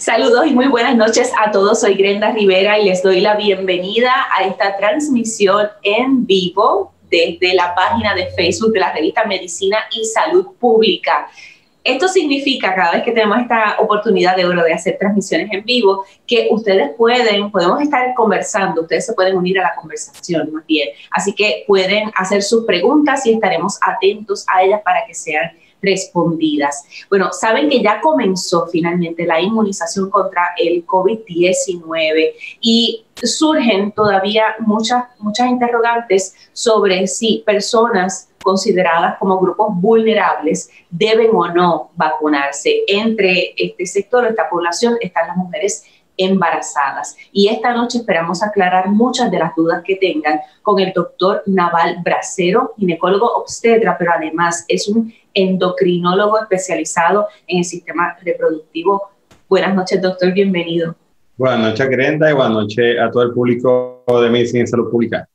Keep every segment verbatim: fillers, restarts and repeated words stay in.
Saludos y muy buenas noches a todos. Soy Grenda Rivera y les doy la bienvenida a esta transmisión en vivo desde la página de Facebook de la revista Medicina y Salud Pública. Esto significa, cada vez que tenemos esta oportunidad de oro de hacer transmisiones en vivo, que ustedes pueden, podemos estar conversando, ustedes se pueden unir a la conversación más bien. Así que pueden hacer sus preguntas y estaremos atentos a ellas para que sean respondidas. Bueno, saben que ya comenzó finalmente la inmunización contra el COVID diecinueve y surgen todavía muchas, muchas interrogantes sobre si personas consideradas como grupos vulnerables deben o no vacunarse. Entre este sector, esta población, están las mujeres embarazadas. Y esta noche esperamos aclarar muchas de las dudas que tengan con el doctor Naval Bracero, ginecólogo obstetra, pero además es un endocrinólogo especializado en el sistema reproductivo. Buenas noches, doctor, bienvenido. Buenas noches, Grenda, y buenas noches a todo el público de Medicina y Salud Pública.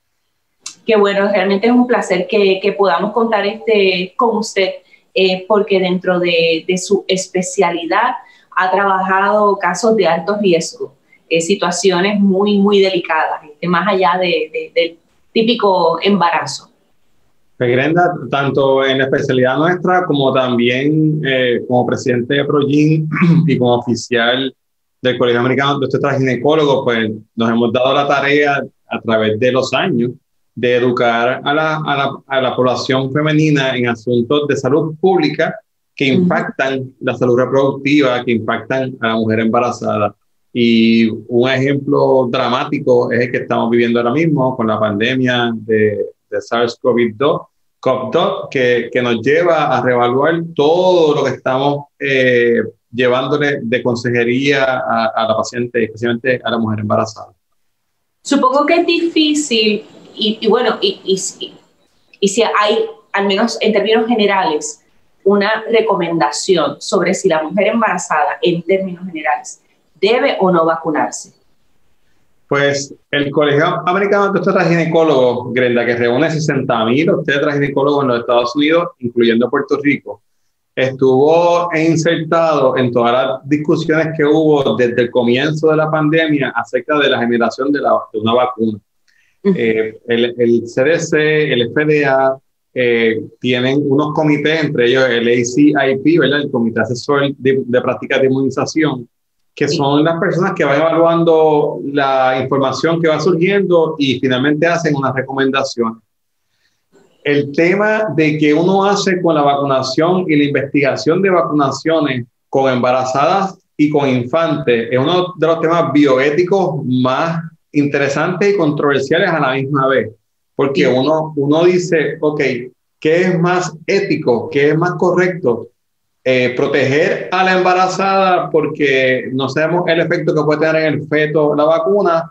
Qué bueno, realmente es un placer que, que podamos contar este con usted, eh, porque dentro de, de su especialidad ha trabajado casos de alto riesgo, eh, situaciones muy, muy delicadas, este, más allá de, de, del típico embarazo. Pues, Grenda, tanto en la especialidad nuestra como también eh, como presidente de ProGyn y como oficial del Colegio Americano de Obstetras y Ginecólogos, pues nos hemos dado la tarea a través de los años de educar a la, a la, a la población femenina en asuntos de salud pública que impactan uh-huh. la salud reproductiva, que impactan a la mujer embarazada. Y un ejemplo dramático es el que estamos viviendo ahora mismo con la pandemia de, de SARS CoV dos, CoV dos, que, que nos lleva a reevaluar todo lo que estamos eh, llevándole de consejería a, a la paciente, especialmente a la mujer embarazada. Supongo que es difícil, y, y bueno, y, y, y si hay, al menos en términos generales, una recomendación sobre si la mujer embarazada, en términos generales, debe o no vacunarse. Pues el Colegio Americano de Obstetras y Ginecólogos, Grenda, que reúne sesenta mil obstetras y ginecólogos en los Estados Unidos, incluyendo Puerto Rico, estuvo insertado en todas las discusiones que hubo desde el comienzo de la pandemia acerca de la generación de, la, de una vacuna. Uh-huh. eh, el, el C D C, el F D A, eh, tienen unos comités, entre ellos el A C I P, ¿verdad? El Comité Asesor de, de Prácticas de Inmunización, que son las personas que van evaluando la información que va surgiendo y finalmente hacen una recomendación. El tema de que uno hace con la vacunación y la investigación de vacunaciones con embarazadas y con infantes es uno de los temas bioéticos más interesantes y controversiales a la misma vez, porque uno, uno dice, ok, ¿qué es más ético? ¿Qué es más correcto? Eh, proteger a la embarazada porque no sabemos el efecto que puede tener en el feto la vacuna,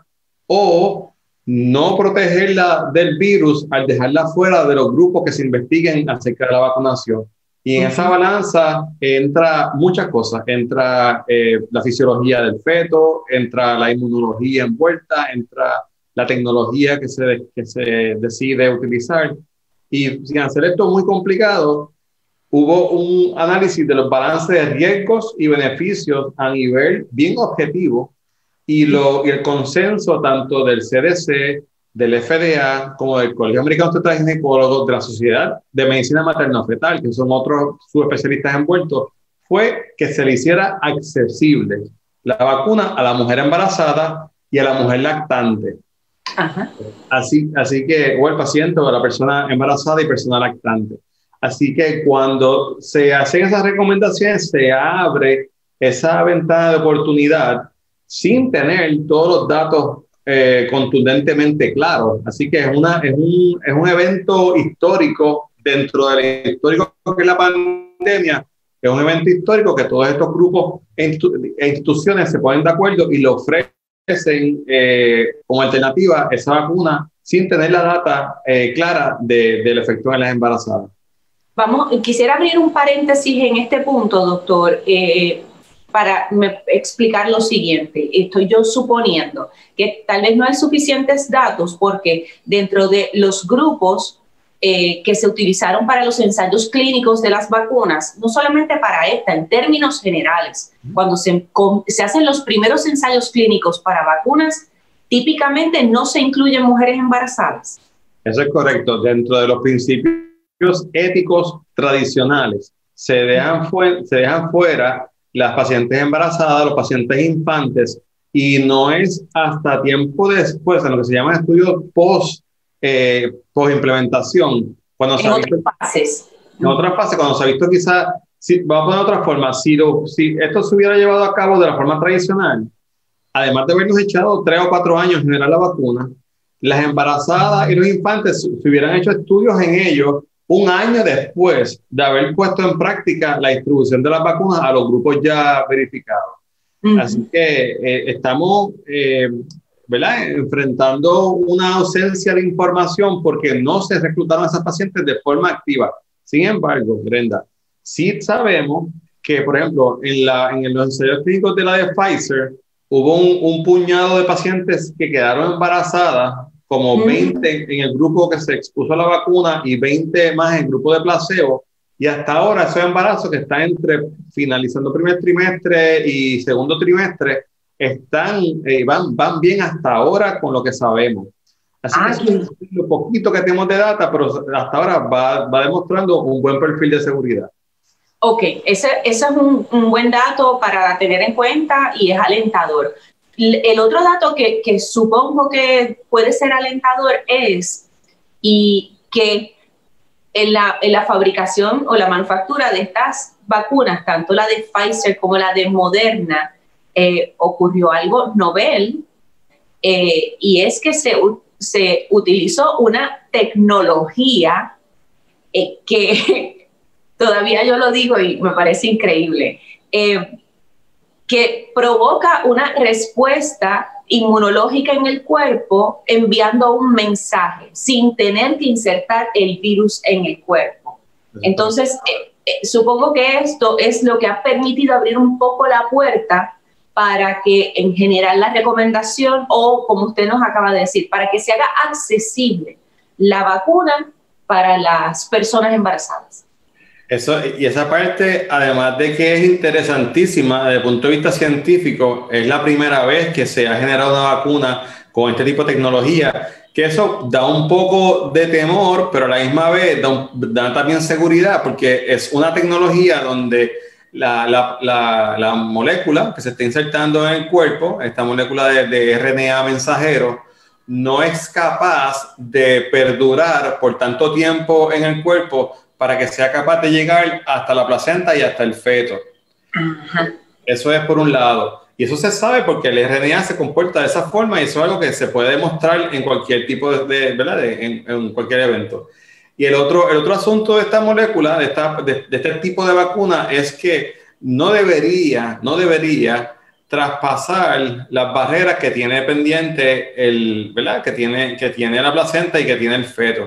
o no protegerla del virus al dejarla fuera de los grupos que se investiguen acerca de la vacunación. Y en uh-huh. esa balanza entra muchas cosas, entra eh, la fisiología del feto, entra la inmunología envuelta, entra la tecnología que se, que se decide utilizar. Y sin hacer esto muy complicado, hubo un análisis de los balances de riesgos y beneficios a nivel bien objetivo y, lo, y el consenso tanto del C D C, del F D A, como del Colegio Americano de Obstetras y Ginecólogos, de la Sociedad de Medicina Materno-Fetal, que son otros subespecialistas envueltos, fue que se le hiciera accesible la vacuna a la mujer embarazada y a la mujer lactante. Ajá. Así, así que, o el paciente o la persona embarazada y persona lactante. Así que cuando se hacen esas recomendaciones, se abre esa ventana de oportunidad sin tener todos los datos eh, contundentemente claros. Así que es, una, es, un, es un evento histórico dentro del histórico que es la pandemia. Es un evento histórico que todos estos grupos e, institu e instituciones se ponen de acuerdo y le ofrecen eh, como alternativa esa vacuna sin tener la data eh, clara de, del efecto en las embarazadas. Vamos, quisiera abrir un paréntesis en este punto, doctor, eh, para me, explicar lo siguiente. Estoy yo suponiendo que tal vez no hay suficientes datos porque dentro de los grupos eh, que se utilizaron para los ensayos clínicos de las vacunas, no solamente para esta, en términos generales, cuando se, con, se hacen los primeros ensayos clínicos para vacunas, típicamente no se incluyen mujeres embarazadas. Eso es correcto. Dentro de los principios éticos tradicionales, se dejan, fu- se dejan fuera las pacientes embarazadas, los pacientes infantes, y no es hasta tiempo después, en lo que se llama estudios post, eh, post implementación, cuando En se ha otras visto, fases. en otras fases, cuando se ha visto quizás, si, vamos a poner de otra forma, si, lo, si esto se hubiera llevado a cabo de la forma tradicional, además de habernos echado tres o cuatro años en generar la vacuna, las embarazadas y los infantes se hubieran hecho estudios en ellos un año después de haber puesto en práctica la distribución de las vacunas a los grupos ya verificados. Uh-huh. Así que eh, estamos eh, ¿verdad? enfrentando una ausencia de información porque no se reclutaron a esas pacientes de forma activa. Sin embargo, Brenda, sí sabemos que, por ejemplo, en, la, en los ensayos clínicos de la de Pfizer, hubo un, un puñado de pacientes que quedaron embarazadas, como veinte en el grupo que se expuso a la vacuna y veinte más en el grupo de placebo. Y hasta ahora esos embarazos que están entre finalizando primer trimestre y segundo trimestre, están, eh, van, van bien hasta ahora con lo que sabemos. Así ah, que es lo poquito que tenemos de data, pero hasta ahora va, va demostrando un buen perfil de seguridad. Ok, ese, ese es un, un buen dato para tener en cuenta y es alentador. El otro dato que, que supongo que puede ser alentador es y que en la, en la fabricación o la manufactura de estas vacunas, tanto la de Pfizer como la de Moderna, eh, ocurrió algo novel, eh, y es que se, se utilizó una tecnología eh, que todavía yo lo digo y me parece increíble, eh, que provoca una respuesta inmunológica en el cuerpo enviando un mensaje sin tener que insertar el virus en el cuerpo. Entonces, eh, eh, supongo que esto es lo que ha permitido abrir un poco la puerta para que en general la recomendación, o como usted nos acaba de decir, para que se haga accesible la vacuna para las personas embarazadas. Eso, y esa parte, además de que es interesantísima desde el punto de vista científico, es la primera vez que se ha generado una vacuna con este tipo de tecnología, que eso da un poco de temor, pero a la misma vez da, un, da también seguridad, porque es una tecnología donde la, la, la, la molécula que se está insertando en el cuerpo, esta molécula de, de R N A mensajero, no es capaz de perdurar por tanto tiempo en el cuerpo para que sea capaz de llegar hasta la placenta y hasta el feto. Ajá. Eso es por un lado. Y eso se sabe porque el R N A se comporta de esa forma y eso es algo que se puede demostrar en cualquier tipo de, de ¿verdad? De, en, en cualquier evento. Y el otro, el otro asunto de esta molécula, de, esta, de, de este tipo de vacuna, es que no debería, no debería traspasar las barreras que tiene pendiente el, ¿verdad? Que tiene, que tiene la placenta y que tiene el feto.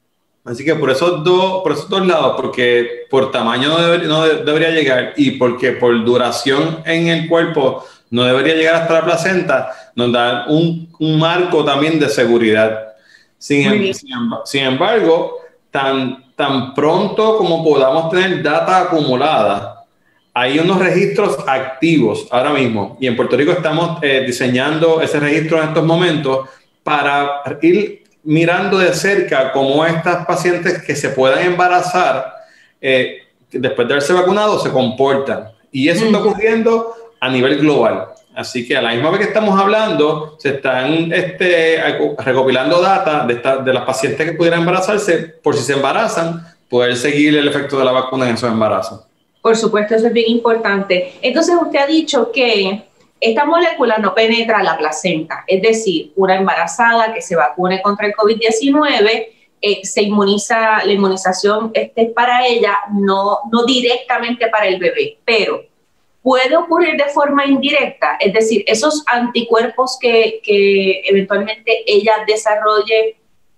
Así que por esos dos, por esos dos lados, porque por tamaño no, deber, no de, debería llegar y porque por duración en el cuerpo no debería llegar hasta la placenta, nos da un, un marco también de seguridad. Sin, sin, sin embargo, tan, tan pronto como podamos tener data acumulada, hay unos registros activos ahora mismo y en Puerto Rico estamos eh, diseñando ese registro en estos momentos para ir mirando de cerca cómo estas pacientes que se puedan embarazar eh, después de haberse vacunado se comportan. Y eso está ocurriendo a nivel global. Así que a la misma vez que estamos hablando, se están este, recopilando data de, esta, de las pacientes que pudieran embarazarse, por si se embarazan, poder seguir el efecto de la vacuna en esos embarazos. Por supuesto, eso es bien importante. Entonces, usted ha dicho que esta molécula no penetra la placenta, es decir, una embarazada que se vacune contra el COVID diecinueve, eh, se inmuniza, la inmunización este, es para ella, no, no directamente para el bebé, pero puede ocurrir de forma indirecta, es decir, esos anticuerpos que, que eventualmente ella desarrolle,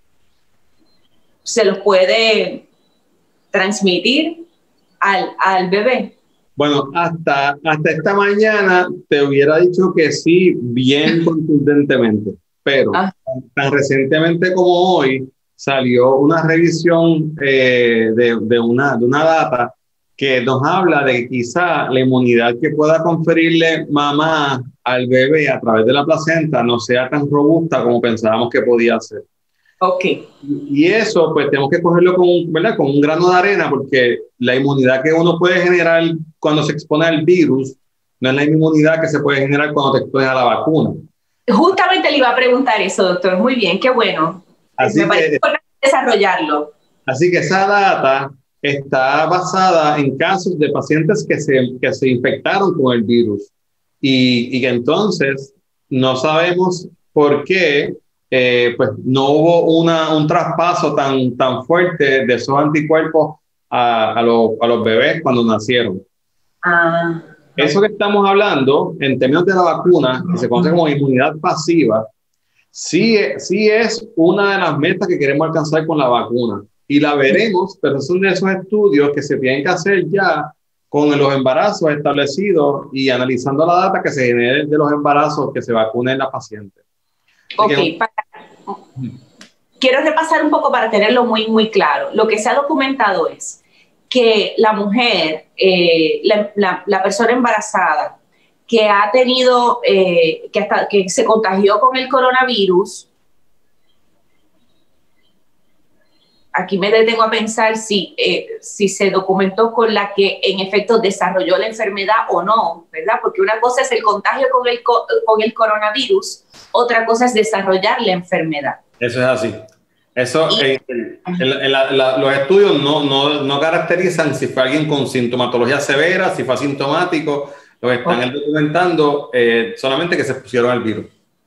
se los puede transmitir al, al bebé. Bueno, hasta, hasta esta mañana te hubiera dicho que sí, bien contundentemente, pero ah. tan recientemente como hoy, salió una revisión eh, de, de, una, de una data que nos habla de que quizá la inmunidad que pueda conferirle mamá al bebé a través de la placenta no sea tan robusta como pensábamos que podía ser. Ok. Y eso, pues tenemos que cogerlo con, ¿verdad? Con un grano de arena, porque la inmunidad que uno puede generar cuando se expone al virus no es la inmunidad que se puede generar cuando te expones a la vacuna. Justamente le iba a preguntar eso, doctor. Muy bien, qué bueno. Así Me parece que, importante desarrollarlo. Así que esa data está basada en casos de pacientes que se, que se infectaron con el virus y, y que entonces no sabemos por qué eh, pues no hubo una, un traspaso tan, tan fuerte de esos anticuerpos a, a, lo, a los bebés cuando nacieron. Ah. Eso que estamos hablando en términos de la vacuna, que se conoce como inmunidad pasiva, sí, sí es una de las metas que queremos alcanzar con la vacuna. Y la veremos, pero son de esos estudios que se tienen que hacer ya con los embarazos establecidos y analizando la data que se genere de los embarazos que se vacunen las pacientes. Ok, que, para, quiero repasar un poco para tenerlo muy, muy claro. Lo que se ha documentado es que la mujer, eh, la, la, la persona embarazada que ha tenido, eh, que, hasta, que se contagió con el coronavirus, aquí me detengo a pensar si, eh, si se documentó con la que en efecto desarrolló la enfermedad o no, ¿verdad? Porque una cosa es el contagio con el, con el coronavirus, otra cosa es desarrollar la enfermedad. Eso es así. Eso, y, eh, el, el, la, la, los estudios no, no, no caracterizan si fue alguien con sintomatología severa, si fue asintomático, lo que están okay. documentando eh, solamente que se pusieron el virus.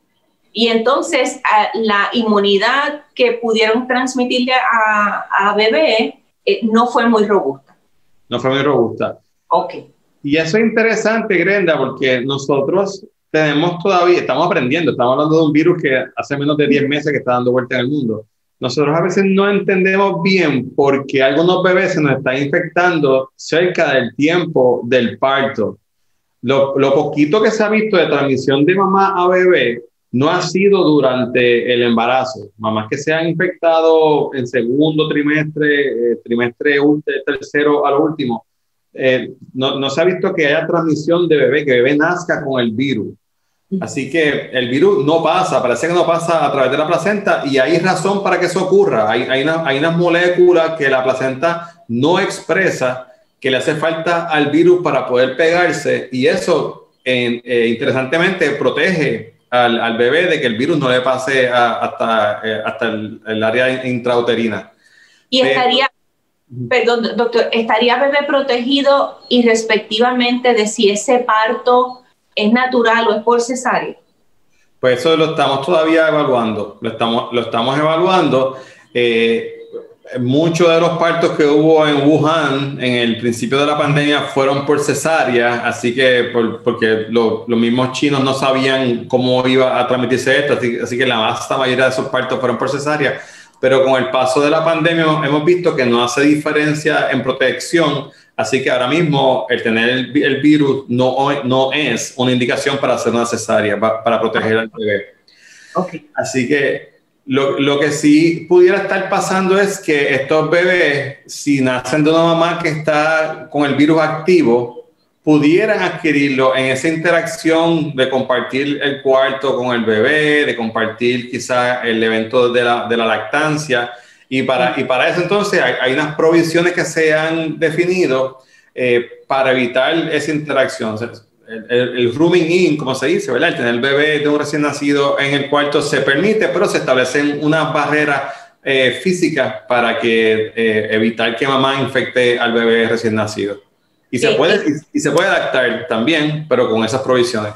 Y entonces la inmunidad que pudieron transmitirle a, a bebé eh, no fue muy robusta. No fue muy robusta. Ok. Y eso es interesante, Grenda, porque nosotros tenemos todavía, estamos aprendiendo, estamos hablando de un virus que hace menos de diez meses que está dando vuelta en el mundo. Nosotros a veces no entendemos bien por qué algunos bebés se nos están infectando cerca del tiempo del parto. Lo, lo poquito que se ha visto de transmisión de mamá a bebé no ha sido durante el embarazo. Mamás que se han infectado en segundo trimestre, eh, trimestre tercero a lo último, eh, no, no se ha visto que haya transmisión de bebé, que bebé nazca con el virus. Así que el virus no pasa, parece que no pasa a través de la placenta y hay razón para que eso ocurra. Hay, hay, una, hay unas moléculas que la placenta no expresa que le hace falta al virus para poder pegarse y eso, eh, eh, interesantemente, protege Al, al bebé de que el virus no le pase a, hasta, eh, hasta el, el área intrauterina. Y estaría, Pero, perdón, doctor, ¿estaría bebé protegido y respectivamente de si ese parto es natural o es por cesárea? Pues eso lo estamos todavía evaluando, lo estamos, lo estamos evaluando. Eh, muchos de los partos que hubo en Wuhan en el principio de la pandemia fueron por cesárea, así que por, porque lo, los mismos chinos no sabían cómo iba a transmitirse esto, así, así que la vasta mayoría de esos partos fueron por cesárea, pero con el paso de la pandemia hemos visto que no hace diferencia en protección, así que ahora mismo el tener el, el virus no, no es una indicación para hacer una cesárea, para, para proteger al bebé. Okay. Así que Lo, lo que sí pudiera estar pasando es que estos bebés, si nacen de una mamá que está con el virus activo, pudieran adquirirlo en esa interacción de compartir el cuarto con el bebé, de compartir quizá el evento de la, de la lactancia. Y para, y para eso entonces hay, hay unas provisiones que se han definido eh, para evitar esa interacción. O sea, El, el, el rooming in, como se dice, ¿verdad? El tener el bebé de un recién nacido en el cuarto se permite, pero se establecen unas barreras eh, físicas para que eh, evitar que mamá infecte al bebé recién nacido. Y se, puede, y, y se puede lactar también, pero con esas provisiones.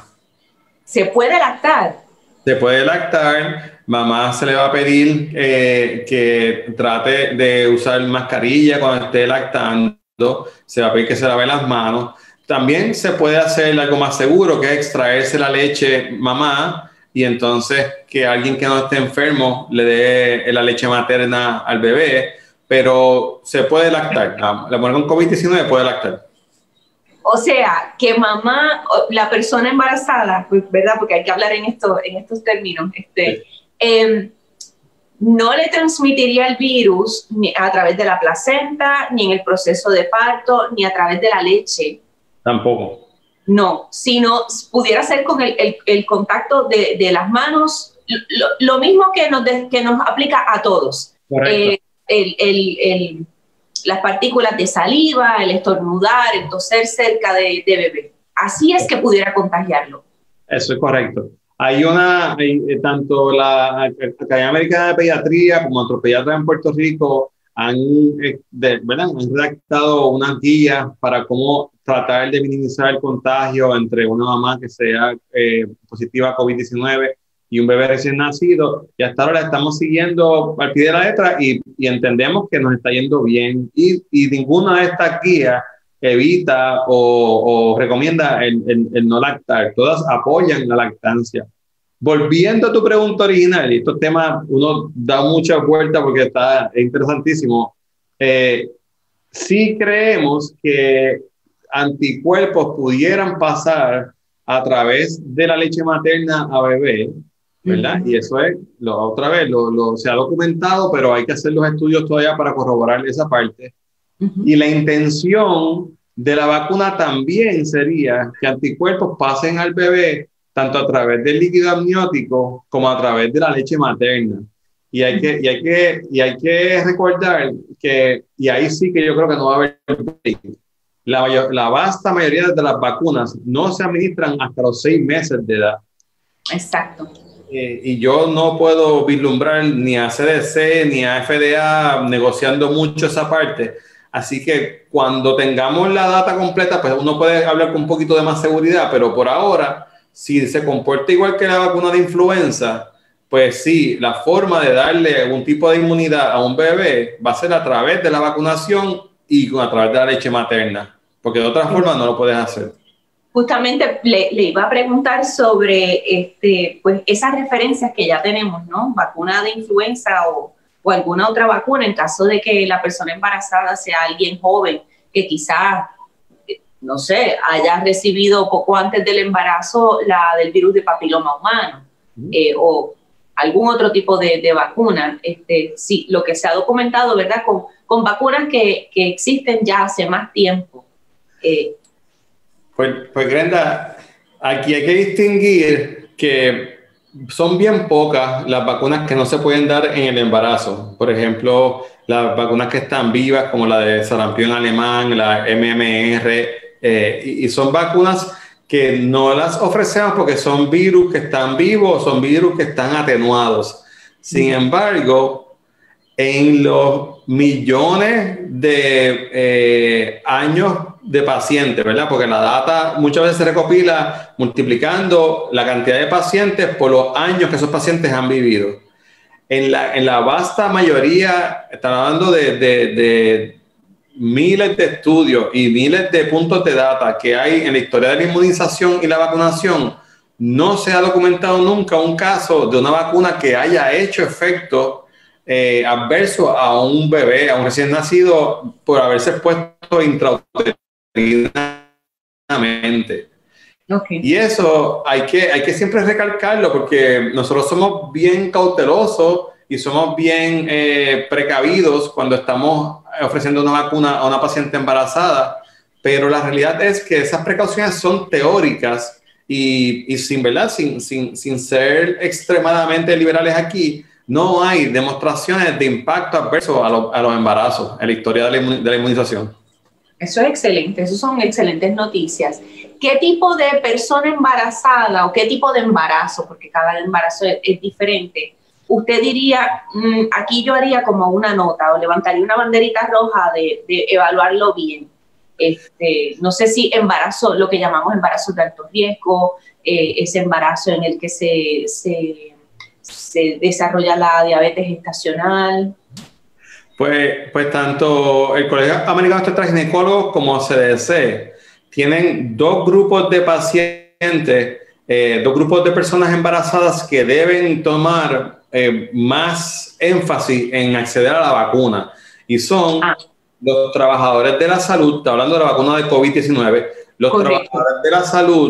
¿Se puede lactar? Se puede lactar. Mamá se le va a pedir eh, que trate de usar mascarilla cuando esté lactando. Se va a pedir que se lave las manos. También se puede hacer algo más seguro, que es extraerse la leche mamá y entonces que alguien que no esté enfermo le dé la leche materna al bebé, pero se puede lactar. La, la mujer con COVID diecinueve puede lactar. O sea, que mamá, la persona embarazada, ¿verdad? Porque hay que hablar en, esto, en estos términos. Este, sí. eh, no le transmitiría el virus ni a través de la placenta, ni en el proceso de parto, ni a través de la leche. Tampoco. No, sino pudiera ser con el, el, el contacto de, de las manos, lo, lo mismo que nos, de, que nos aplica a todos. Eh, el, el, el, las partículas de saliva, el estornudar, el toser cerca de, de bebé. Así es que pudiera contagiarlo. Eso es correcto. Hay una, hay, tanto la Academia Americana de Pediatría como otros pediatras en Puerto Rico han, de, ¿verdad? han redactado unas guías para cómo tratar de minimizar el contagio entre una mamá que sea eh, positiva a COVID diecinueve y un bebé recién nacido. Y hasta ahora la estamos siguiendo al pie de la letra y, y entendemos que nos está yendo bien. Y, y ninguna de estas guías evita o, o recomienda el, el, el no lactar. Todas apoyan la lactancia. Volviendo a tu pregunta original, y estos temas uno da muchas vueltas porque está interesantísimo. Eh, sí creemos que anticuerpos pudieran pasar a través de la leche materna a bebé, ¿verdad? Uh-huh. Y eso es, lo, otra vez, lo, lo, se ha documentado, pero hay que hacer los estudios todavía para corroborar esa parte. Uh-huh. Y la intención de la vacuna también sería que anticuerpos pasen al bebé tanto a través del líquido amniótico como a través de la leche materna. Y hay que, y hay que, y hay que recordar que, y ahí sí que yo creo que no va a haber la, mayor, la vasta mayoría de las vacunas no se administran hasta los seis meses de edad. Exacto. Eh, y yo no puedo vislumbrar ni a C D C ni a F D A negociando mucho esa parte. Así que cuando tengamos la data completa, pues uno puede hablar con un poquito de más seguridad, pero por ahora, si se comporta igual que la vacuna de influenza, pues sí, la forma de darle algún tipo de inmunidad a un bebé va a ser a través de la vacunación y a través de la leche materna, porque de otra forma no lo puedes hacer. Justamente le, le iba a preguntar sobre este, pues esas referencias que ya tenemos, ¿no? Vacuna de influenza o, o alguna otra vacuna en caso de que la persona embarazada sea alguien joven que quizás, no sé, haya recibido poco antes del embarazo la del virus de papiloma humano uh-huh. eh, o algún otro tipo de, de vacuna. Este, sí, lo que se ha documentado, ¿verdad? Con, con vacunas que, que existen ya hace más tiempo. Eh, Pues, pues Grenda, aquí hay que distinguir que son bien pocas las vacunas que no se pueden dar en el embarazo. Por ejemplo, las vacunas que están vivas, como la de sarampión alemán, la M M R, eh, y, y son vacunas que no las ofrecemos porque son virus que están vivos, son virus que están atenuados. Sin embargo, en los millones de eh, años de pacientes, ¿verdad? Porque la data muchas veces se recopila multiplicando la cantidad de pacientes por los años que esos pacientes han vivido. En la, en la vasta mayoría, están hablando de, de, de miles de estudios y miles de puntos de data que hay en la historia de la inmunización y la vacunación, no se ha documentado nunca un caso de una vacuna que haya hecho efecto Eh, adverso a un bebé, a un recién nacido, por haberse expuesto intrauterinamente. Okay. Y eso hay que, hay que siempre recalcarlo porque nosotros somos bien cautelosos y somos bien eh, precavidos cuando estamos ofreciendo una vacuna a una paciente embarazada, pero la realidad es que esas precauciones son teóricas y, y sin, ¿verdad? Sin, sin, sin ser extremadamente liberales aquí, no hay demostraciones de impacto adverso a, lo, a los embarazos en la historia de la, de la inmunización. Eso es excelente, eso son excelentes noticias. ¿Qué tipo de persona embarazada o qué tipo de embarazo, porque cada embarazo es, es diferente, usted diría, mmm, aquí yo haría como una nota o levantaría una banderita roja de, de evaluarlo bien? Este, no sé si embarazo, lo que llamamos embarazo de alto riesgo, eh, ese embarazo en el que se... se se desarrolla la diabetes gestacional. Pues, pues tanto el Colegio Americano de Ginecólogos como C D C tienen dos grupos de pacientes, eh, dos grupos de personas embarazadas que deben tomar eh, más énfasis en acceder a la vacuna. Y son ah. los trabajadores de la salud, está hablando de la vacuna de COVID diecinueve, los Correcto. trabajadores de la salud,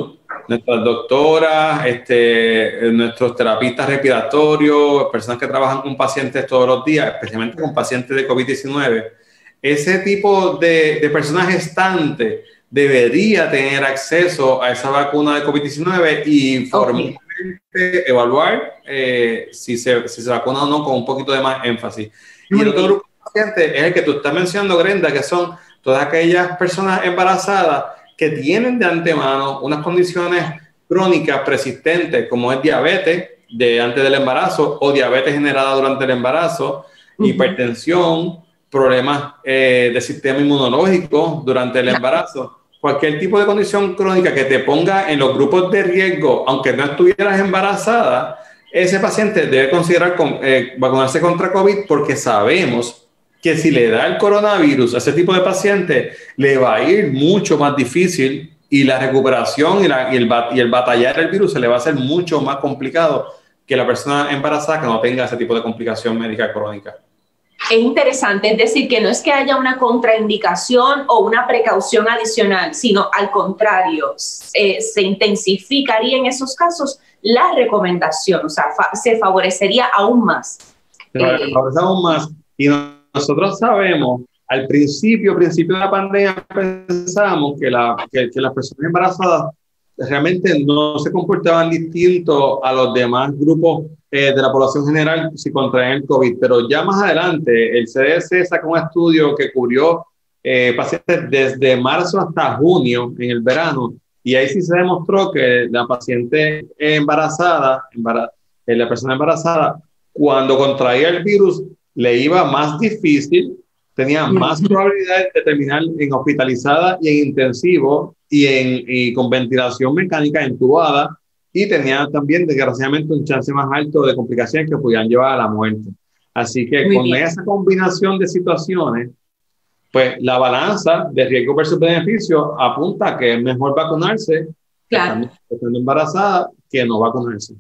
nuestras doctoras, este, nuestros terapistas respiratorios, personas que trabajan con pacientes todos los días, especialmente con pacientes de COVID diecinueve, ese tipo de, de personas gestantes debería tener acceso a esa vacuna de COVID diecinueve y formalmente okay. evaluar eh, si, se, si se vacuna o no con un poquito de más énfasis. Muy y el otro bien. Grupo de pacientes es el que tú estás mencionando, Grenda, que son todas aquellas personas embarazadas que tienen de antemano unas condiciones crónicas persistentes, como es diabetes de antes del embarazo o diabetes generada durante el embarazo, uh-huh. hipertensión, problemas eh, de sistema inmunológico durante el embarazo. Cualquier tipo de condición crónica que te ponga en los grupos de riesgo, aunque no estuvieras embarazada, ese paciente debe considerar con, eh, vacunarse contra COVID, porque sabemos que si le da el coronavirus a ese tipo de paciente, le va a ir mucho más difícil y la recuperación y, la, y, el, y el batallar el virus se le va a hacer mucho más complicado que la persona embarazada que no tenga ese tipo de complicación médica crónica. Es interesante, es decir, que no es que haya una contraindicación o una precaución adicional, sino al contrario, eh, se intensificaría en esos casos la recomendación, o sea, fa se favorecería aún más. Se favorece eh, aún más. Y nosotros sabemos, al principio, principio de la pandemia, pensábamos que, la, que, que las personas embarazadas realmente no se comportaban distinto a los demás grupos eh, de la población general si contraen el COVID, pero ya más adelante el C D C sacó un estudio que cubrió eh, pacientes desde marzo hasta junio en el verano, y ahí sí se demostró que la paciente embarazada, embara eh, la persona embarazada, cuando contraía el virus le iba más difícil, tenía más probabilidades de terminar en hospitalizada y en intensivo y, en, y con ventilación mecánica entubada, y tenía también desgraciadamente un chance más alto de complicaciones que podían llevar a la muerte. Así que Muy con bien. esa combinación de situaciones, pues la balanza de riesgo versus beneficio apunta a que es mejor vacunarse claro. estando embarazada que no vacunarse.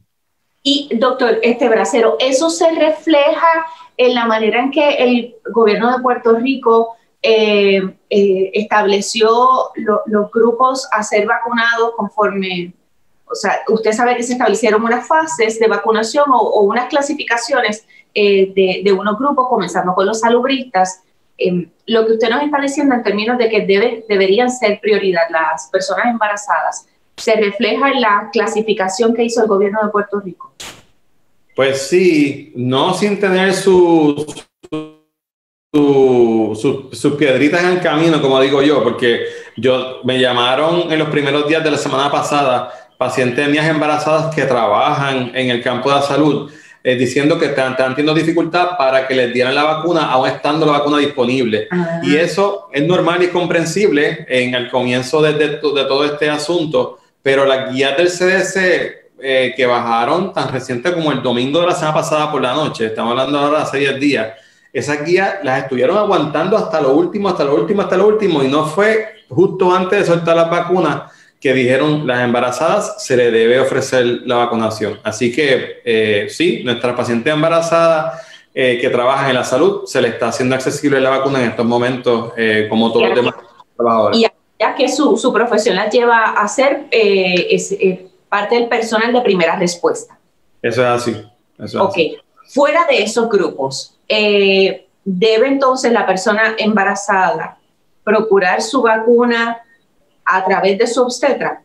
Y doctor este Bracero, ¿eso se refleja en la manera en que el gobierno de Puerto Rico eh, eh, estableció lo, los grupos a ser vacunados conforme, o sea, usted sabe que se establecieron unas fases de vacunación o, o unas clasificaciones eh, de, de unos grupos, comenzando con los salubristas? Eh, lo que usted nos está diciendo en términos de que debe, deberían ser prioridad las personas embarazadas, ¿se refleja en la clasificación que hizo el gobierno de Puerto Rico? Pues sí, no sin tener sus su, su, sus piedritas en el camino, como digo yo, porque yo me llamaron en los primeros días de la semana pasada pacientes mías embarazadas que trabajan en el campo de la salud, eh, diciendo que están, están teniendo dificultad para que les dieran la vacuna, aún estando la vacuna disponible. Ah. Y eso es normal y comprensible en el comienzo de, de, de todo este asunto, pero las guías del C D C eh, que bajaron tan reciente como el domingo de la semana pasada por la noche, estamos hablando ahora de hace diez días, esas guías las estuvieron aguantando hasta lo último, hasta lo último, hasta lo último, y no fue justo antes de soltar las vacunas que dijeron las embarazadas se le debe ofrecer la vacunación. Así que eh, sí, nuestras pacientes embarazadas eh, que trabajan en la salud, se le está haciendo accesible la vacuna en estos momentos, eh, como todos los demás trabajadores. Y ya que su, su profesión la lleva a ser eh, es, eh, parte del personal de primera respuesta. Eso es así. Eso es ok, así. Fuera de esos grupos, eh, ¿debe entonces la persona embarazada procurar su vacuna a través de su obstetra?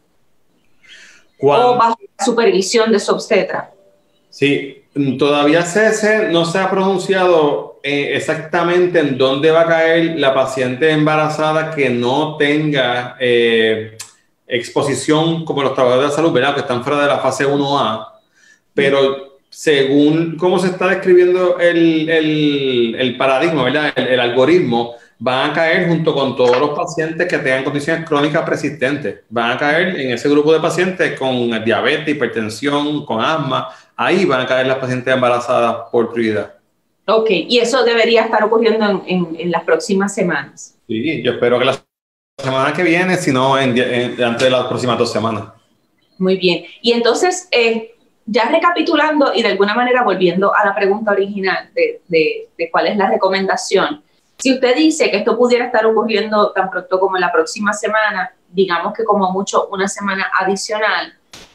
¿Cuándo? ¿O bajo la supervisión de su obstetra? Sí, todavía C D C no se ha pronunciado eh, exactamente en dónde va a caer la paciente embarazada que no tenga eh, exposición como los trabajadores de salud, ¿verdad? Que están fuera de la fase uno A, pero según cómo se está describiendo el, el, el paradigma, ¿verdad? El, el algoritmo, van a caer junto con todos los pacientes que tengan condiciones crónicas persistentes. Van a caer en ese grupo de pacientes con diabetes, hipertensión, con asma. Ahí van a caer las pacientes embarazadas por prioridad. Ok, y eso debería estar ocurriendo en, en, en las próximas semanas. Sí, yo espero que la semana que viene, si no, en, en, antes de las próximas dos semanas. Muy bien. Y entonces, eh, ya recapitulando y de alguna manera volviendo a la pregunta original de, de, de cuál es la recomendación, Si usted dice que esto pudiera estar ocurriendo tan pronto como la próxima semana, digamos que como mucho una semana adicional,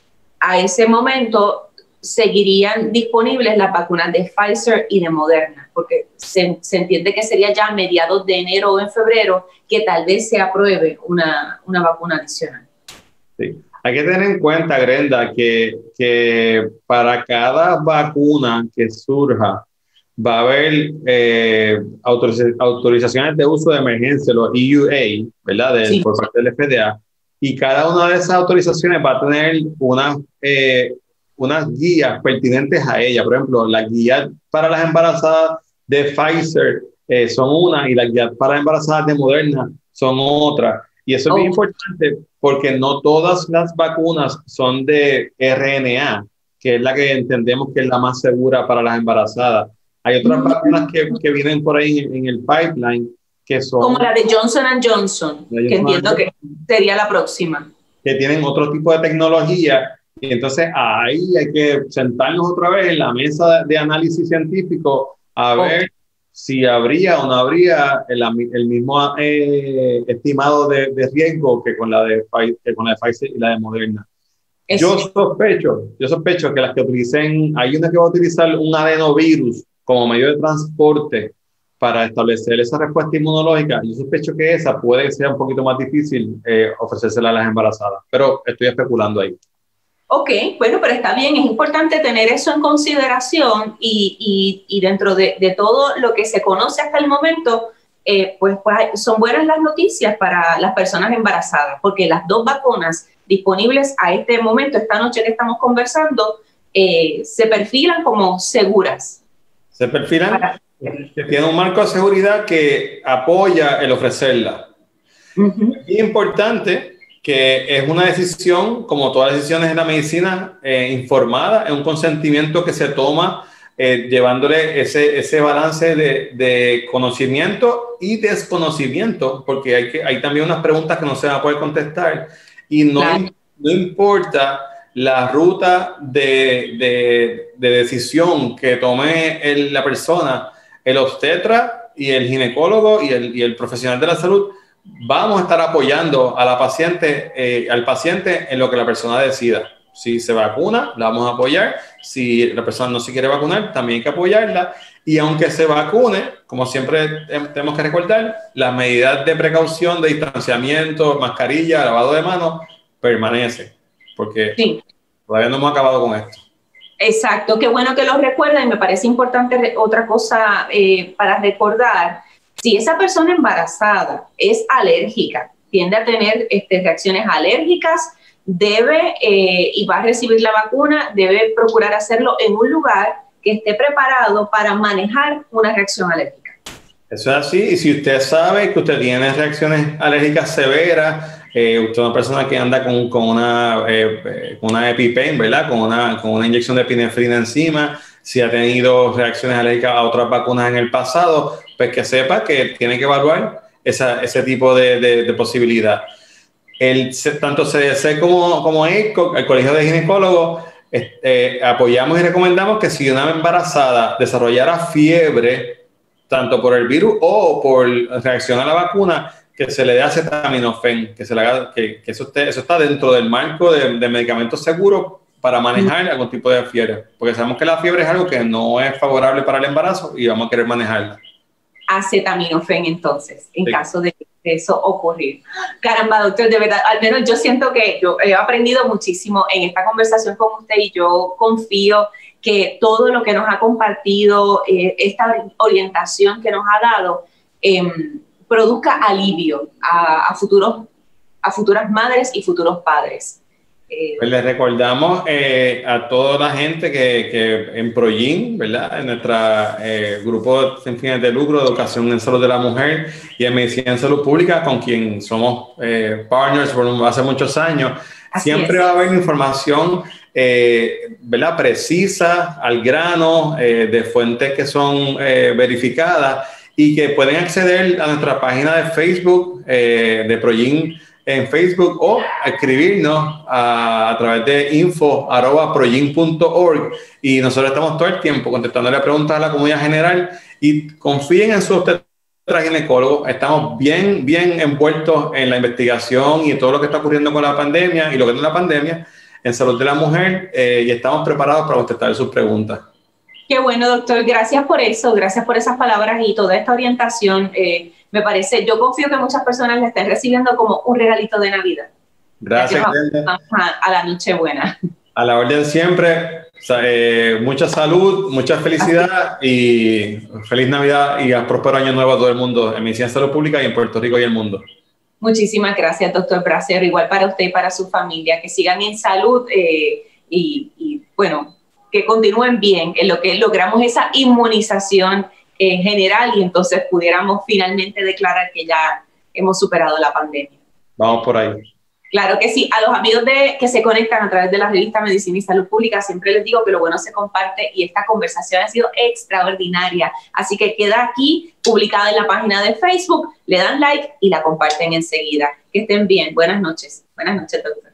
a ese momento seguirían disponibles las vacunas de Pfizer y de Moderna, porque se, se entiende que sería ya a mediados de enero o en febrero que tal vez se apruebe una, una vacuna adicional. Sí. Hay que tener en cuenta, Grenda, que, que para cada vacuna que surja va a haber eh, autoriz- autorizaciones de uso de emergencia, los E U A, ¿verdad? Del, Sí. Por parte del F D A, y cada una de esas autorizaciones va a tener una... Eh, unas guías pertinentes a ella. Por ejemplo, las guías para las embarazadas de Pfizer eh, son una y las guías para las embarazadas de Moderna son otra. Y eso es Oh. bien importante porque no todas las vacunas son de R N A, que es la que entendemos que es la más segura para las embarazadas. Hay otras mm-hmm. vacunas que, que vienen por ahí en, en el pipeline que son... Como la de Johnson and Johnson, que Johnson entiendo que sería la próxima. Que tienen otro tipo de tecnología. Y entonces ahí hay que sentarnos otra vez en la mesa de análisis científico a ver oh. si habría o no habría el, el mismo eh, estimado de, de riesgo que con, la de, que con la de Pfizer y la de Moderna. Es yo sospecho, yo sospecho que las que utilicen, hay una que va a utilizar un adenovirus como medio de transporte para establecer esa respuesta inmunológica. Yo sospecho que esa puede ser un poquito más difícil eh, ofrecérsela a las embarazadas, pero estoy especulando ahí. Ok, bueno, pero está bien, es importante tener eso en consideración y, y, y dentro de, de todo lo que se conoce hasta el momento, eh, pues, pues son buenas las noticias para las personas embarazadas, porque las dos vacunas disponibles a este momento, esta noche que estamos conversando, eh, se perfilan como seguras. Se perfilan para... que tienen un marco de seguridad que apoya el ofrecerla. Uh-huh. Es importante que es una decisión, como todas las decisiones de la medicina, eh, informada, es un consentimiento que se toma eh, llevándole ese, ese balance de, de conocimiento y desconocimiento, porque hay, que, hay también unas preguntas que no se van a poder contestar y no, claro. no importa la ruta de, de, de decisión que tome el, la persona, el obstetra y el ginecólogo y el, y el profesional de la salud, vamos a estar apoyando a la paciente, eh, al paciente en lo que la persona decida. Si se vacuna, la vamos a apoyar. Si la persona no se quiere vacunar, también hay que apoyarla. Y aunque se vacune, como siempre tenemos que recordar, las medidas de precaución, de distanciamiento, mascarilla, lavado de manos, permanecen. Porque sí. todavía no hemos acabado con esto. Exacto, qué bueno que lo recuerden. Me parece importante otra cosa eh, para recordar. Si esa persona embarazada es alérgica, tiende a tener este, reacciones alérgicas, debe eh, y va a recibir la vacuna, debe procurar hacerlo en un lugar que esté preparado para manejar una reacción alérgica. Eso es así, y si usted sabe que usted tiene reacciones alérgicas severas, eh, usted es una persona que anda con, con una, eh, con una EpiPen, ¿verdad? Con una, con una inyección de epinefrina encima, si ha tenido reacciones alérgicas a otras vacunas en el pasado, pues que sepa que tiene que evaluar esa, ese tipo de, de, de posibilidad. El, tanto C D C como, como I C O, el Colegio de Ginecólogos, eh, apoyamos y recomendamos que si una embarazada desarrollara fiebre, tanto por el virus o por reacción a la vacuna, que se le dé acetaminofén, que, se le haga, que, que eso, esté, eso está dentro del marco de, de medicamentos seguros para manejar algún tipo de fiebre, porque sabemos que la fiebre es algo que no es favorable para el embarazo y vamos a querer manejarla. Acetaminofén entonces, en sí. caso de eso ocurrir. Caramba, doctor, de verdad, al menos yo siento que yo he aprendido muchísimo en esta conversación con usted y yo confío que todo lo que nos ha compartido, eh, esta orientación que nos ha dado, eh, produzca alivio a, a, futuros, a futuras madres y futuros padres. Pues les recordamos eh, a toda la gente que, que en Progin, ¿verdad? En nuestro eh, grupo sin fines de lucro de educación en salud de la mujer y en medicina en salud pública, con quien somos eh, partners por hace muchos años, Así siempre es. va a haber información eh, ¿verdad? precisa, al grano, eh, de fuentes que son eh, verificadas y que pueden acceder a nuestra página de Facebook eh, de Progin en Facebook o escribirnos a, a través de info arroba progin punto org y nosotros estamos todo el tiempo contestándole preguntas a la comunidad general y confíen en su obstetra nuestra ginecólogo, estamos bien, bien envueltos en la investigación y todo lo que está ocurriendo con la pandemia y lo que no es la pandemia en salud de la mujer, eh, y estamos preparados para contestar sus preguntas. Qué bueno, doctor. Gracias por eso, gracias por esas palabras y toda esta orientación. Eh, me parece, yo confío que muchas personas la estén recibiendo como un regalito de Navidad. Gracias. A, a la Nochebuena. A la orden siempre. O sea, eh, mucha salud, mucha felicidad y feliz Navidad y a próspero año nuevo a todo el mundo en Medicina de Salud Pública y en Puerto Rico y el mundo. Muchísimas gracias, doctor Bracero. Igual para usted y para su familia. Que sigan en salud eh, y, y, bueno, que continúen bien en lo que logramos esa inmunización en general y entonces pudiéramos finalmente declarar que ya hemos superado la pandemia. Vamos por ahí. Claro que sí. A los amigos de, que se conectan a través de la revista Medicina y Salud Pública, siempre les digo que lo bueno se comparte y esta conversación ha sido extraordinaria. Así que queda aquí publicada en la página de Facebook, le dan like y la comparten enseguida. Que estén bien. Buenas noches. Buenas noches, doctor.